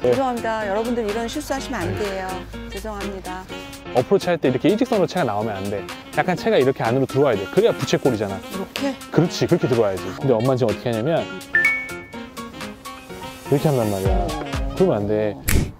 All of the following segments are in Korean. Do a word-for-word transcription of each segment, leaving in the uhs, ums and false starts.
네. 죄송합니다. 여러분들 이런 실수하시면 안 돼요. 죄송합니다. 어프로치 할 때 이렇게 일직선으로 채가 나오면 안 돼. 약간 채가 이렇게 안으로 들어와야 돼. 그래야 부채꼴이잖아. 이렇게? 그렇지, 그렇게 들어와야지. 근데 엄마는 지금 어떻게 하냐면 이렇게 한단 말이야. 그러면 안 돼.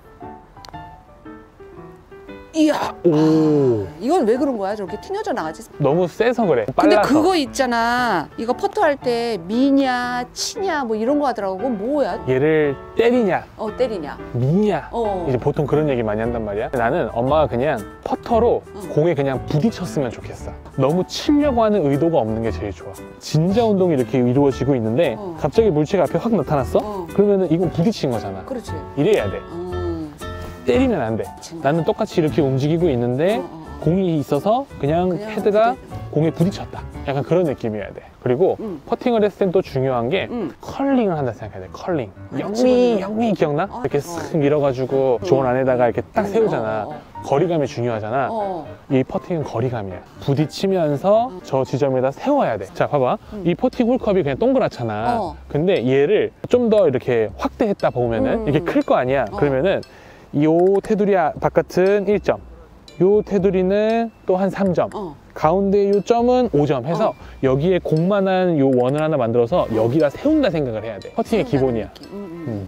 이야. 오. 아, 이건 왜 그런 거야? 저렇게 튕겨져 나가지? 너무 세서 그래. 근데 빨라서. 그거 있잖아. 이거 퍼터 할 때 미냐, 치냐 뭐 이런 거 하더라고. 그건 뭐야? 얘를 때리냐, 어, 때리냐. 미냐. 어. 이제 보통 그런 얘기 많이 한단 말이야. 나는 엄마가 그냥 퍼터로 어. 공에 그냥 부딪혔으면 좋겠어. 너무 치려고 하는 의도가 없는 게 제일 좋아. 진자 운동이 이렇게 이루어지고 있는데 어. 갑자기 물체가 앞에 확 나타났어? 어. 그러면은 이건 부딪힌 거잖아. 그렇지. 이래야 돼. 어. 때리면 안 돼. 나는 똑같이 이렇게 움직이고 있는데 어, 어, 어. 공이 있어서 그냥, 그냥 헤드가 부딪- 공에 부딪혔다. 약간 그런 느낌이어야 돼. 그리고 음. 퍼팅을 했을 땐 또 중요한 게 음. 컬링을 한다 생각해야 돼. 컬링. 아, 영미, 집어넣는 영미 기억나? 어, 이렇게 어. 쓱 밀어가지고 존 안에다가 이렇게 딱 음, 세우잖아. 어, 어, 어. 거리감이 중요하잖아. 어. 이 퍼팅은 거리감이야. 부딪히면서 음. 저 지점에다 세워야 돼. 자, 봐봐. 음. 이 퍼팅 홀컵이 그냥 동그랗잖아. 어. 근데 얘를 좀 더 이렇게 확대했다 보면은 음. 이게 클 거 아니야. 어. 그러면은 요 테두리 바깥은 일 점, 요 테두리는 또 한 삼 점, 어. 가운데 요 점은 오 점 해서 어. 여기에 공만한 요 원을 하나 만들어서 여기다 세운다 생각을 해야 돼. 퍼팅의 기본이야. 느낌. 음, 음. 음.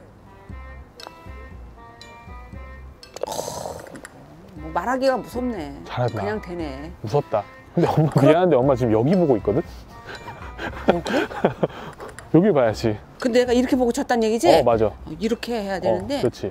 뭐 말하기가 무섭네. 잘한다. 그냥 되네. 무섭다. 근데 엄마 미안한데 엄마 지금 여기 보고 있거든? 어, 그래? 여기 봐야지. 근데 내가 이렇게 보고 쳤단 얘기지? 어, 맞아. 어, 이렇게 해야 되는데 어, 그렇지.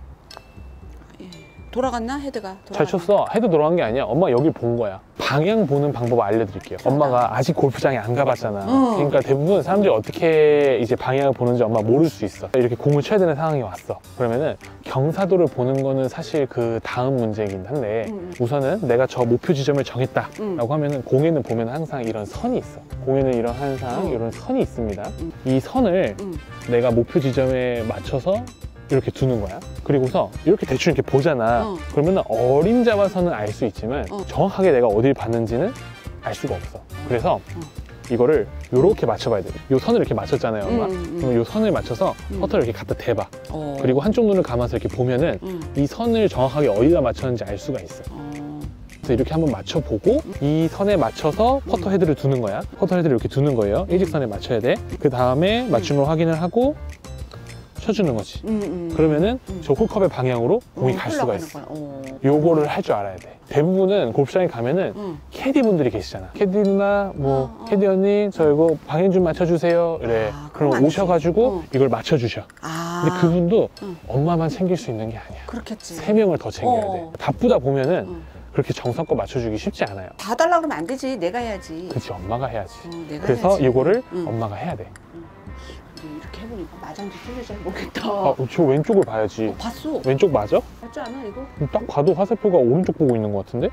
돌아갔나? 헤드가? 잘 돌아갔나? 쳤어. 헤드 돌아간 게 아니야. 엄마 여기 본 거야. 방향 보는 방법 알려드릴게요. 엄마가 아직 골프장에 안 가봤잖아. 어. 그러니까 대부분 사람들이 어떻게 이제 방향을 보는지 엄마 모를 수 있어. 이렇게 공을 쳐야 되는 상황이 왔어. 그러면은 경사도를 보는 거는 사실 그 다음 문제이긴 한데 음. 우선은 내가 저 목표 지점을 정했다라고 음. 하면은 공에는 보면 항상 이런 선이 있어. 공에는 이런 항상 음. 이런 선이 있습니다. 음. 이 선을 음. 내가 목표 지점에 맞춰서 이렇게 두는 거야. 그리고서 이렇게 대충 이렇게 보잖아. 어. 그러면 어림잡아서는 알 수 있지만 어. 정확하게 내가 어딜 봤는지는 알 수가 없어. 그래서 이거를 이렇게 맞춰봐야 돼. 이 선을 이렇게 맞췄잖아요, 엄마. 음, 음. 그럼 이 선을 맞춰서 음. 퍼터를 이렇게 갖다 대봐. 어. 그리고 한쪽 눈을 감아서 이렇게 보면은 음. 이 선을 정확하게 어디다 맞췄는지 알 수가 있어. 어. 그래서 이렇게 한번 맞춰보고 이 선에 맞춰서 퍼터 헤드를 두는 거야. 퍼터 헤드를 이렇게 두는 거예요. 일직선에 맞춰야 돼. 그 다음에 맞춤을 음. 확인을 하고 쳐주는 거지. 음, 음. 그러면은 음. 저 홀컵의 방향으로 공이 어, 갈 수가 흘러가는 있어. 거야. 어. 요거를 할 줄 알아야 돼. 대부분은 골프장에 가면은 음. 캐디 분들이 계시잖아. 캐디 누나, 뭐 어, 어. 캐디 언니, 저 이거 방향 좀 맞춰주세요. 이래. 아, 그럼 그건 오셔가지고 아니지. 어. 이걸 맞춰주셔. 아. 근데 그분도 응. 엄마만 챙길 수 있는 게 아니야. 그렇겠지. 세 명을 더 챙겨야 어. 돼. 바쁘다 보면은 응. 그렇게 정성껏 맞춰주기 쉽지 않아요. 다 달라 그러면 안 되지. 내가 해야지. 그치, 엄마가 해야지. 어, 내가 그래서 해야지. 이거를 응. 엄마가 해야 돼. 근데 이렇게 해보니까 맞았는지 틀리지 모르겠다. 아, 저 왼쪽을 봐야지. 어, 봤어. 왼쪽 맞아? 맞지 않아 이거? 딱 봐도 화살표가 오른쪽 보고 있는 것 같은데?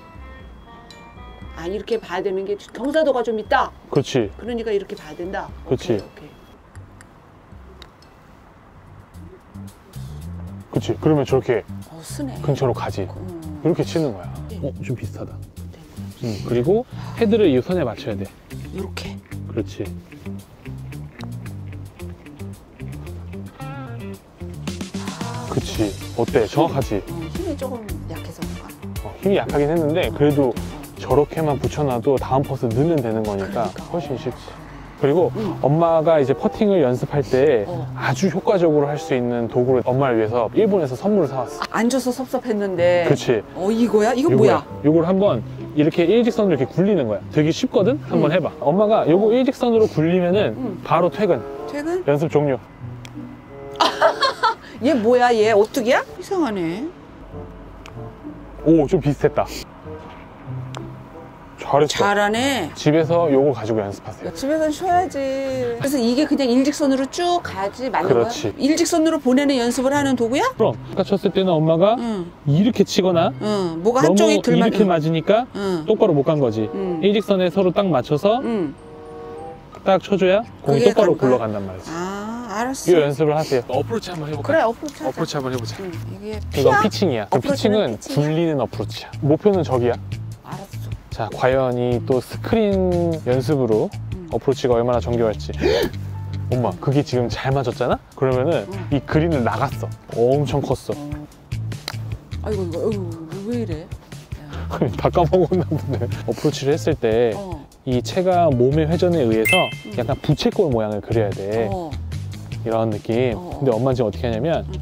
아 이렇게 봐야 되는 게 경사도가 좀 있다. 그렇지. 그러니까 이렇게 봐야 된다. 그렇지. 오케이, 오케이. 그치. 그러면 저렇게 어 쓰네. 근처로 가지. 음. 이렇게 치는 거야. 네. 어, 좀 비슷하다. 음, 그리고 헤드를 이 선에 맞춰야 돼. 이렇게. 그렇지. 그치. 어때? 정확하지? 어, 힘이 조금 약해서 그런가? 어, 힘이 약하긴 했는데 그래도 저렇게만 붙여놔도 다음 퍼스 넣으면 되는 거니까 그러니까. 훨씬 쉽지. 그리고 응. 엄마가 이제 퍼팅을 연습할 때 어. 아주 효과적으로 할 수 있는 도구를 엄마를 위해서 일본에서 선물을 사왔어. 앉아서 섭섭했는데. 그치. 어 이거야? 이거 요거야. 뭐야? 요걸 한번 이렇게 일직선으로 이렇게 굴리는 거야. 되게 쉽거든? 한번 응. 해봐. 엄마가 요거 일직선으로 굴리면은 응. 바로 퇴근. 퇴근? 연습 종료. 얘 뭐야? 얘 오뚜기야? 이상하네. 오, 좀 비슷했다. 잘했어. 잘하네. 집에서 요거 가지고 연습하세요. 집에서는 쉬어야지. 그래서 이게 그냥 일직선으로 쭉 가지 맞는 그렇지. 거야? 일직선으로 보내는 연습을 하는 도구야? 그럼 아까 쳤을 때는 엄마가 응. 이렇게 치거나 응. 뭐가 너무 한쪽이 들 맞. 이렇게 맞으니까 응. 똑바로 못 간 거지. 응. 일직선에 서로 딱 맞춰서 응. 딱 쳐줘야 공이 그게 똑바로 간 거야? 굴러간단 말이지. 아, 알았어. 이 연습을 하세요. 어프로치 한번 해볼까? 그래, 어프로치 하자. 어프로치 한번 해보자. 응. 이게 이건 피야? 피칭이야. 그 어프로치는 피칭은 피칭이야? 굴리는 어프로치야. 목표는 저기야. 알았어. 자, 과연 이 또 스크린 연습으로 음. 어프로치가 얼마나 정교할지. 엄마 그게 지금 잘 맞았잖아? 그러면은 응. 이 그린은 나갔어. 엄청 컸어. 어. 아이고 이거 아이고, 왜 이래? 야. 다 까먹었나 본데. 어프로치를 했을 때 이 어. 채가 몸의 회전에 의해서 응. 약간 부채꼴 모양을 그려야 돼. 어. 이런 느낌. 어. 근데 엄마 지금 어떻게 하냐면 응.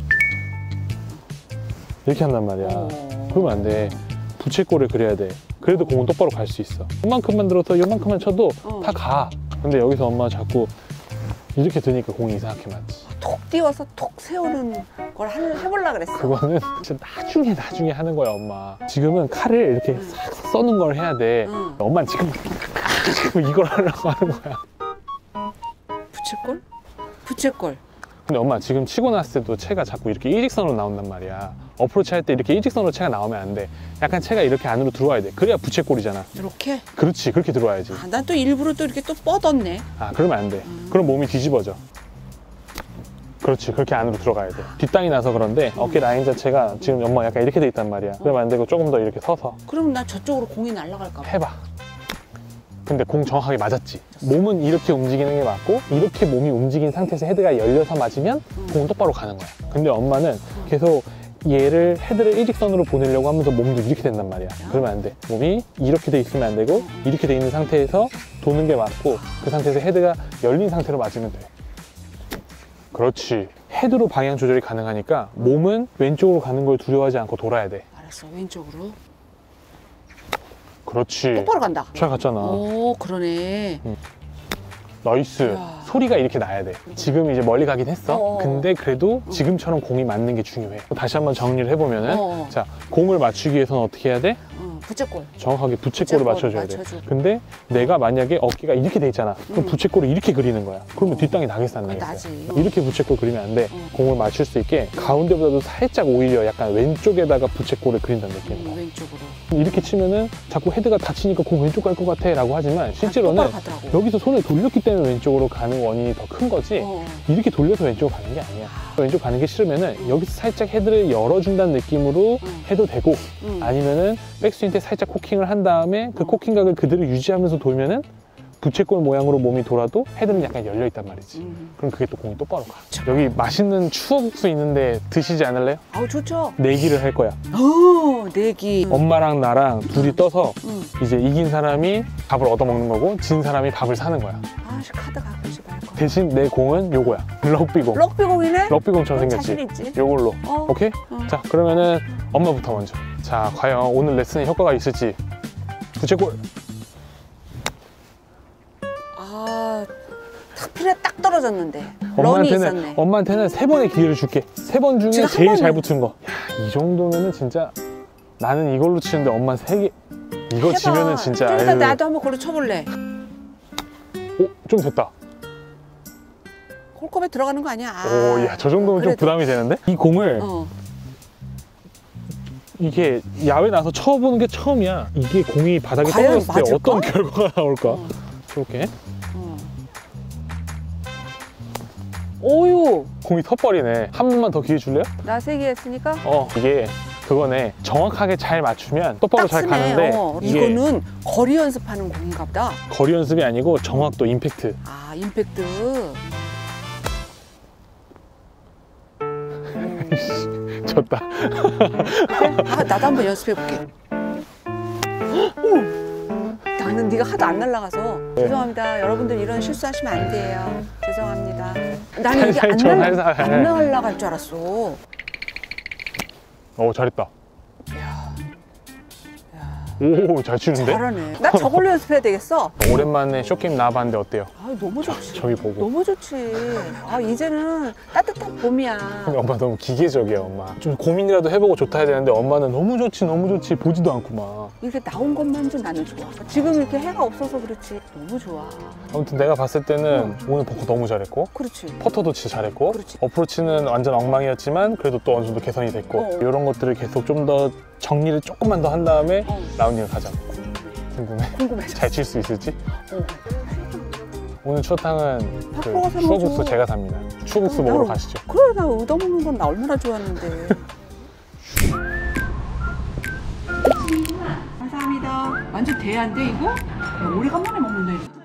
이렇게 한단 말이야. 어. 그러면 안 돼. 부채꼴을 그려야 돼. 그래도 공은 똑바로 갈 수 있어. 요만큼만 들어서 요만큼만 쳐도 어. 다 가. 근데 여기서 엄마가 자꾸 이렇게 드니까 공이 이상하게 맞지. 톡 띄워서 톡 세우는 걸 한- 해보려고 그랬어. 그거는 진짜 나중에 나중에 하는 거야 엄마. 지금은 칼을 이렇게 응. 싹 써는 걸 해야 돼. 응. 엄마는 지금 지금 이걸 하려고 하는 거야. 부채꼴? 부채꼴. 근데 엄마 지금 치고 났을 때도 채가 자꾸 이렇게 일직선으로 나온단 말이야. 어프로치 할 때 이렇게 일직선으로 채가 나오면 안 돼. 약간 채가 이렇게 안으로 들어와야 돼. 그래야 부채꼴이잖아. 이렇게? 그렇지, 그렇게 들어와야지. 아, 난 또 일부러 또 이렇게 또 뻗었네. 아, 그러면 안 돼. 음. 그럼 몸이 뒤집어져. 그렇지, 그렇게 안으로 들어가야 돼. 뒷땅이 나서 그런데 어깨 라인 자체가 지금 엄마 약간 이렇게 돼 있단 말이야. 그러면 안 되고 조금 더 이렇게 서서 그럼 나 저쪽으로 공이 날아갈까 봐. 해봐. 근데 공 정확하게 맞았지. 몸은 이렇게 움직이는 게 맞고 이렇게 몸이 움직인 상태에서 헤드가 열려서 맞으면 음. 공은 똑바로 가는 거야. 근데 엄마는 계속 얘를 헤드를 일직선으로 보내려고 하면서 몸도 이렇게 된단 말이야. 그러면 안 돼. 몸이 이렇게 돼 있으면 안 되고 이렇게 돼 있는 상태에서 도는 게 맞고 그 상태에서 헤드가 열린 상태로 맞으면 돼. 그렇지. 헤드로 방향 조절이 가능하니까 몸은 왼쪽으로 가는 걸 두려워하지 않고 돌아야 돼. 알았어, 왼쪽으로. 그렇지. 똑바로 간다. 잘 갔잖아. 오, 그러네. 나이스. 이야. 소리가 이렇게 나야 돼. 지금 이제 멀리 가긴 했어. 어어. 근데 그래도 지금처럼 공이 맞는 게 중요해. 다시 한번 정리를 해보면은 어어. 자, 공을 맞추기 위해서는 어떻게 해야 돼? 어, 부채꼴. 정확하게 부채꼴을 부채꼴 맞춰줘야 돼. 맞춰주고. 근데 내가 만약에 어깨가 이렇게 돼 있잖아. 그럼 음. 부채꼴을 이렇게 그리는 거야. 그러면 어. 뒷땅이 나겠어, 안 그래, 나겠어? 나지. 이렇게 부채꼴 그리면 안 돼. 어. 공을 맞출 수 있게 가운데보다도 살짝 오히려 약간 왼쪽에다가 부채꼴을 그린다는 느낌. 음, 왼쪽으로. 이렇게 치면은 자꾸 헤드가 다치니까 공 왼쪽 갈 것 같아 라고 하지만 실제로는 똑바로 가더라고. 여기서 손을 돌렸기 때문에 왼쪽으로 가는 원인이 더 큰 거지 어, 어. 이렇게 돌려서 왼쪽으로 가는 게 아니야. 왼쪽 가는 게 싫으면은 여기서 살짝 헤드를 열어준다는 느낌으로 음. 해도 되고 음. 아니면은 백스윙 때 살짝 코킹을 한 다음에 그 음. 코킹각을 그대로 유지하면서 돌면은 부채꼴 모양으로 몸이 돌아도 헤드는 약간 열려 있단 말이지. 음. 그럼 그게 또 공이 똑바로 가. 여기 맛있는 추어국수 있는데 드시지 않을래요? 아우, 좋죠. 내기를 할 거야. 오, 내기. 엄마랑 나랑 둘이 떠서 응. 이제 이긴 사람이 밥을 얻어먹는 거고 진 사람이 밥을 사는 거야. 아씨, 카드 갖고 싶어 할 거야. 대신 내 공은 요거야. 럭비공. 럭비공이네? 럭비공처럼 자신 생겼지. 있지. 요걸로. 어. 오케이? 어. 자, 그러면은 엄마부터 먼저. 자, 과연 오늘 레슨에 효과가 있을지. 부채꼴. 아, 탁 필에 딱 떨어졌는데. 런이 엄마한테는, 있었네. 엄마한테는 세 번의 기회를 줄게. 세 번 중에 지금 한 제일 잘 번은- 붙은 거. 야, 이 정도면은 진짜 나는 이걸로 치는데 엄마 세 개. 이거 해봐. 지면은 진짜. 좀 이따 아유. 나도 한번 걸로 쳐볼래. 오, 좀 됐다. 홀컵에 들어가는 거 아니야? 아, 오, 야, 저 정도면 좀 그래도. 부담이 되는데? 이 공을 어. 이게 야외 나서 쳐보는 게 처음이야. 이게 공이 바닥에 과연 떨어졌을 때 맞을까? 어떤 결과가 나올까? 어. 이렇게 어. 오유, 공이 턱버리네. 한 번만 더 기회 줄래요? 나 세 개 했으니까. 어, 이게 그거네. 정확하게 잘 맞추면 똑바로 딱 잘 쓰네. 가는데 어. 이게 이거는 거리 연습하는 공인가 보다. 거리 연습이 아니고 정확도, 임팩트. 아, 임팩트. 졌다. 아, 나도 한번 연습해 볼게. 나는 네가 하도 안 날아가서 네. 죄송합니다. 여러분들 이런 실수하시면 안 돼요. 죄송합니다. 나는 이게 살살 안, 쳐, 날, 살살. 안 날아갈 줄 알았어. 오, 잘했다. 야, 오, 잘 치는데? 잘하네. 나 저걸로 연습해야 되겠어. 오랜만에 쇼게임 나와봤는데 어때요? 아, 너무 좋지. 저기 보고. 너무 좋지. 아, 이제는 따뜻한 봄이야. 근데 엄마 너무 기계적이야, 엄마. 좀 고민이라도 해보고 좋다 해야 되는데 엄마는 너무 좋지, 너무 좋지, 보지도 않고 막. 이렇게 나온 것만도 나는 좋아. 지금 이렇게 해가 없어서 그렇지. 너무 좋아. 아무튼 내가 봤을 때는 오늘 벙커 너무 잘했고 그렇지. 퍼터도 진짜 잘했고 그렇지. 어프로치는 완전 엉망이었지만 그래도 또 어느 정도 개선이 됐고 어. 이런 것들을 계속 좀 더 정리를 조금만 더 한 다음에 어. 라운딩을 가자고. 궁금해? 궁금해져. 잘 칠 수 있을지? 어. 오늘 추어탕은 그 밖으로 가서 추어국수 먹어줘. 제가 삽니다. 추어국수 어, 먹으러 나- 가시죠. 그래, 나 얻어먹는 건 나 얼마나 좋아하는데. 감사합니다. 완전 대안데 이거? 야, 오래간만에 먹는다 이거.